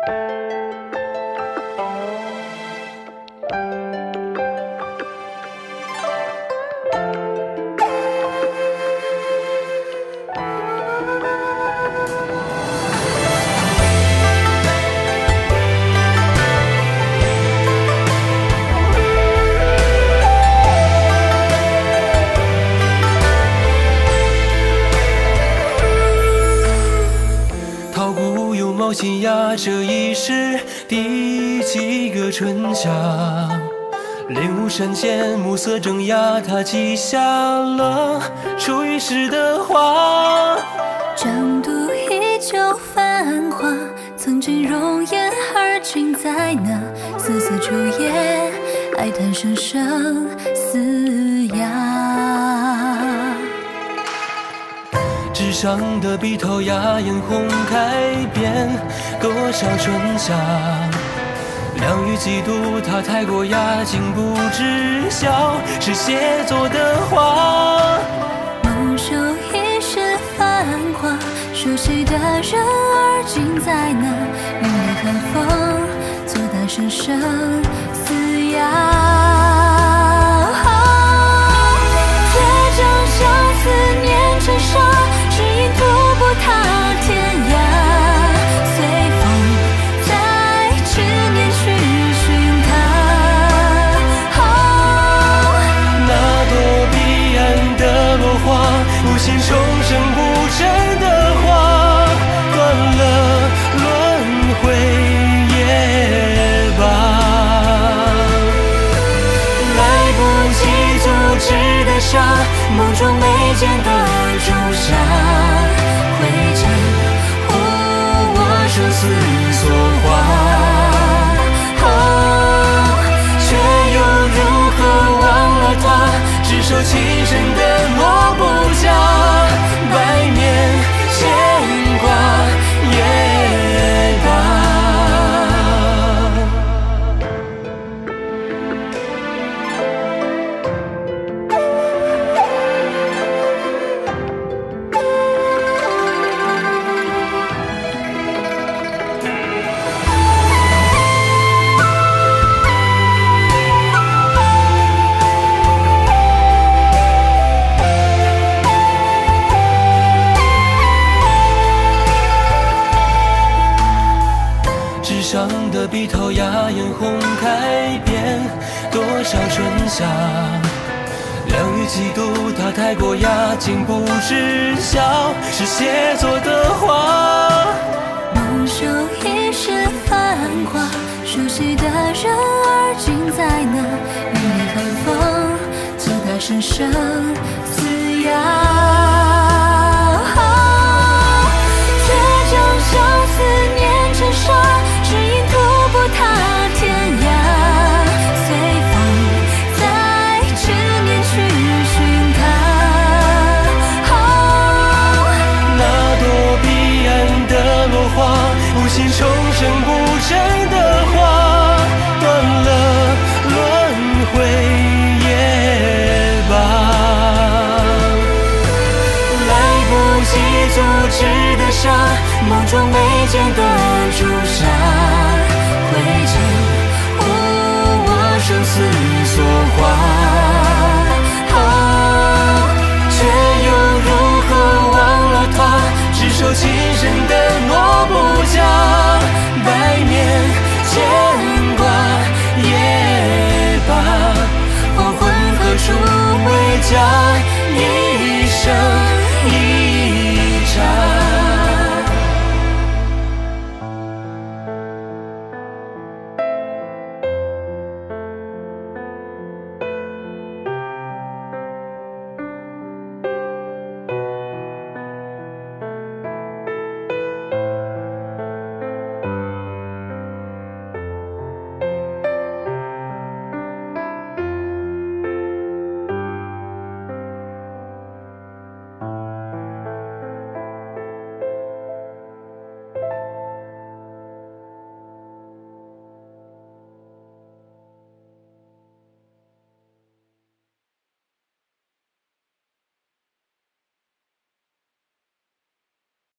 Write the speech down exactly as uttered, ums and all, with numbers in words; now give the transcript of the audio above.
毛细呀，这已是第几个春夏？莲雾山前，暮色正哑，它记下了初遇时的话。 张都依旧繁华，曾经容颜，而今在哪？丝丝竹叶，哀叹声声嘶哑。 纸上的笔头呀，嫣红开遍多少春夏。两隅几度，它太过雅，竟不知晓是写作的话。 梦守一世繁华，熟悉的人儿今在哪？凛冽寒风，阻挡声声嘶哑。 无限重生不真的话，断了轮回也罢。来不及阻止的沙，梦中没见的朱砂，灰尘护我生死所化。哦，却又如何忘了他，只手情深的抹不下。 百年牵挂也罢。上的笔头呀，嫣红开遍多少春夏。两隅几度，它太过雅，竟不知晓是写作的话。 梦守一世繁华，熟悉的人儿今在哪？凛冽寒风，阻挡声声嘶哑。 无限重生不真的话，断了轮回也罢。来不及阻止的沙，梦中没见的。